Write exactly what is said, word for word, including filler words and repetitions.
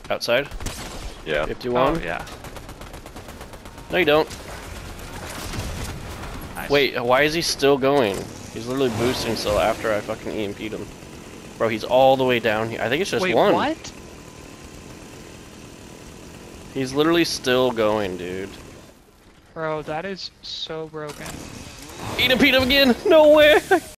Outside? Yeah. fifty-one? Oh, yeah. No, you don't. Nice. Wait, why is he still going? He's literally boosting still after I fucking E M P'd him. Bro, he's all the way down here. I think it's just Wait, one. what? He's literally still going, dude. Bro, that is so broken. E M P'd him again! No way!